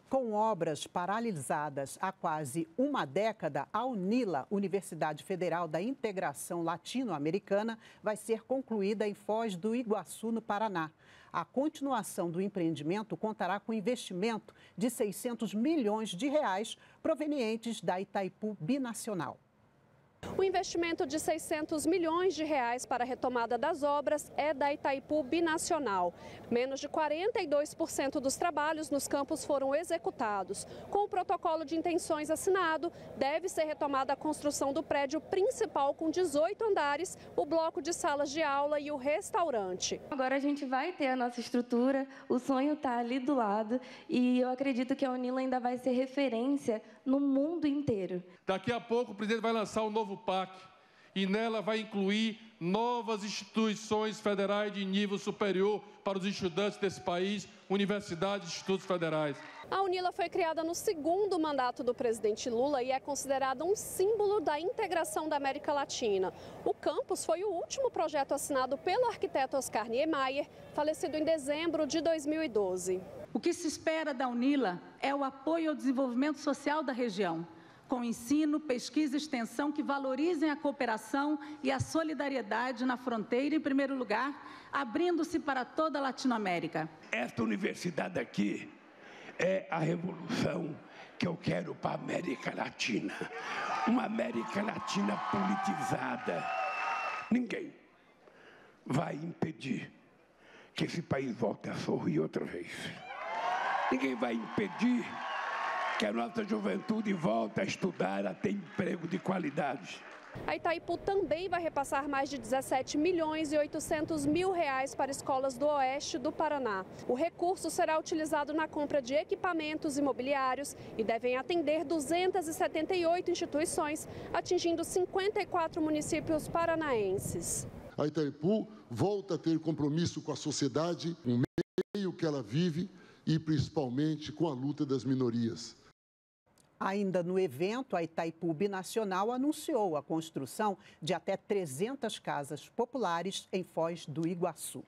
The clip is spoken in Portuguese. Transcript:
Com obras paralisadas há quase uma década, a UNILA, Universidade Federal da Integração Latino-Americana, vai ser concluída em Foz do Iguaçu, no Paraná. A continuação do empreendimento contará com investimento de 600 milhões de reais provenientes da Itaipu Binacional. O investimento de 600 milhões de reais para a retomada das obras é da Itaipu Binacional. Menos de 42% dos trabalhos nos campos foram executados. Com o protocolo de intenções assinado, deve ser retomada a construção do prédio principal com 18 andares, o bloco de salas de aula e o restaurante. Agora a gente vai ter a nossa estrutura, o sonho está ali do lado e eu acredito que a UNILA ainda vai ser referência no mundo inteiro. Daqui a pouco o presidente vai lançar um novo PAC e nela vai incluir novas instituições federais de nível superior para os estudantes desse país, universidades e institutos federais. A UNILA foi criada no segundo mandato do presidente Lula e é considerada um símbolo da integração da América Latina. O campus foi o último projeto assinado pelo arquiteto Oscar Niemeyer, falecido em dezembro de 2012. O que se espera da UNILA é o apoio ao desenvolvimento social da região, com ensino, pesquisa e extensão que valorizem a cooperação e a solidariedade na fronteira, em primeiro lugar, abrindo-se para toda a Latinoamérica. Esta universidade aqui é a revolução que eu quero para a América Latina. Uma América Latina politizada. Ninguém vai impedir que esse país volte a sorrir outra vez. Ninguém vai impedir que a nossa juventude volte a estudar, a ter emprego de qualidade. A Itaipu também vai repassar mais de 17 milhões e 800 mil reais para escolas do oeste do Paraná. O recurso será utilizado na compra de equipamentos imobiliários e devem atender 278 instituições, atingindo 54 municípios paranaenses. A Itaipu volta a ter compromisso com a sociedade, com o meio que ela vive e principalmente com a luta das minorias. Ainda no evento, a Itaipu Binacional anunciou a construção de até 300 casas populares em Foz do Iguaçu.